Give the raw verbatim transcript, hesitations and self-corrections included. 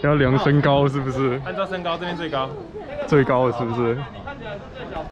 要量身高是不是？ 按照身高这边最高， 最高的是不是？